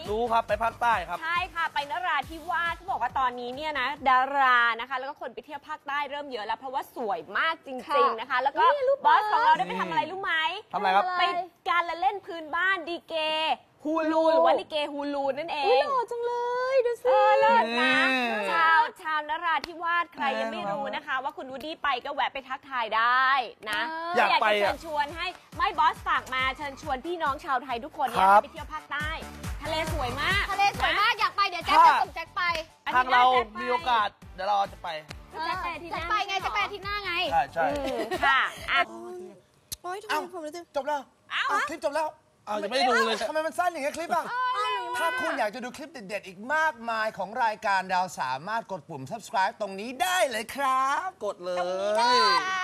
รู้ครับไปภาคใต้ครับใช่ค่ะไปนราธิวาสเขาบอกว่าตอนนี้เนี่ยนะดารานะคะแล้วก็คนไปเที่ยวภาคใต้เริ่มเยอะแล้วเพราะว่าสวยมากจริงๆนะคะแล้วก็บอสของเราได้ไปทำอะไรรู้ไหมทำอะไรครับไปการละเล่นพื้นบ้านดีเกฮูลูหรือว่าลิเกฮูลูนั่นเองหล่อจังเลยดูสิเลิศนะชาวนราธิวาสใครยังไม่รู้นะคะว่าคุณวูดดี้ไปก็แวะไปทักทายได้นะอยากไปจะเชิญชวนให้ไม่บอสฝากมาเชิญชวนพี่น้องชาวไทยทุกคนเนี่ยไปเที่ยวภาคใต้ทะเลสวยมากอยากไปเดี๋ยวแจ็คจะส่งแจ็คไปทางเรามีโอกาสเดี๋ยวเราจะไปแจ็คไปไงแจ็คไปอาทิตย์หน้าไงใช่ค่ะโอ๊ยทำไมผมรู้สึกจบแล้วคลิปจบแล้วยังไม่ได้ดูเลยทำไมมันสั้นอย่างเงี้ยคลิปอ่ะถ้าคุณอยากจะดูคลิปเด็ดๆอีกมากมายของรายการเราสามารถกดปุ่ม subscribe ตรงนี้ได้เลยครับกดเลย